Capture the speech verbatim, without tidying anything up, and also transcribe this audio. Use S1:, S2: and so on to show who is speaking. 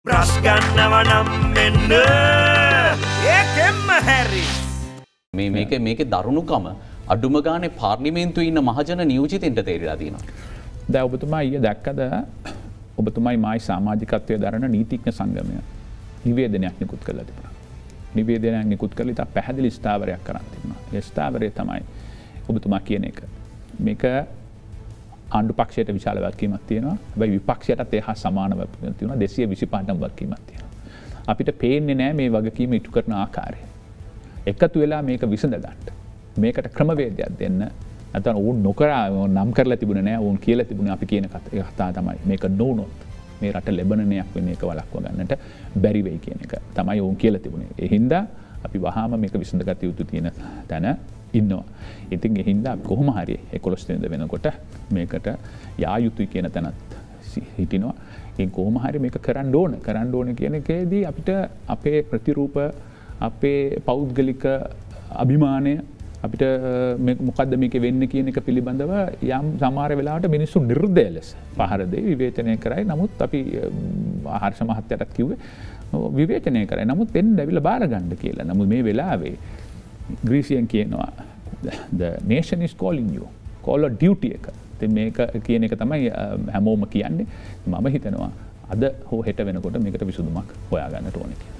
S1: Bruce ගන්නවනම් මෙන්න ඒකෙම්ම Harris.
S2: මේ මේක මේකේ දරුණුකම අඩුම ගානේ පාර්ලිමේන්තුවේ ඉන්න මහජන නියෝජිතින්ට තේරිලා තියෙනවා.
S3: දැන් ඔබතුමා ඊයේ දැක්කද ඔබතුමායි මායි සමාජිකත්වයේ දරන නීතිඥ සංගමය නිවේදනයක් නිකුත් කළා තිබුණා. නිවේදනයක් නිකුත් කරලා ඉතා පැහැදිලි ස්ථාවරයක් කරන් තිබුණා. ඒ ස්ථාවරය තමයි ඔබතුමා කියන එක. මේක ආණ්ඩු පක්ෂයට විශාල වගකීමක් තියෙනවා. හැබැයි විපක්ෂයටත් ඒ හා සමානව තියෙනවා දෙසිය විසිපහටම වගකීමක් තියෙනවා. අපිට පේන්නේ නැහැ මේ වගකීම ඉටු කරන ආකාරය. එකතු වෙලා මේක විසඳ ගන්න. මේකට ක්‍රමවේදයක් දෙන්න. නැත්නම් ඕන් නොකර නම් කරලා තිබුණේ නැහැ. ඕන් කියලා තිබුණේ අපි කියන කතාව තමයි. මේක නොවුනොත් මේ රට ලැබෙනනයක් වෙන එක වළක්ව ගන්නට බැරි වෙයි කියන එක තමයි ඕන් කියලා තිබුණේ. ඒ හින්දා අපි වහාම මේක විසඳගත යුතු තියෙන තැන ඉන්නවා. ඉතින් ඒ හින්දා කොහොම හරි එකොළොස් වෙනිදා වෙනකොට මේකට යා යුතුයි කියන තැනත් හිටිනවා. ඉතින් කොහොම හරි මේක කරන්න ඕන. කරන්න ඕන කියන එකේදී අපිට අපේ ප්‍රතිරූප අපේ පෞද්ගලික අභිමානය අපිට මොකද්ද මේක වෙන්නේ කියන එක පිළිබඳව යම් සමහර වෙලාවට මිනිස්සු නිර්දය ලෙස පහර දෙයි විවේචනය කරයි. නමුත් අපි ආහර්ෂ මහත්තයාටත් කිව්වේ විවේචනය කරයි. නමුත් එන්න ඇවිල්ලා බාර ගන්න කියලා. නමුත් මේ වෙලාවේ ග්‍රීසියෙන් කියනවා the nation is calling you. call a duty එක. ඉතින් මේක කියන එක තමයි හැමෝම කියන්නේ. මම හිතනවා අද හෝ හෙට වෙනකොට මේකට විසඳුමක් හොයාගන්නට ඕනේ කියලා.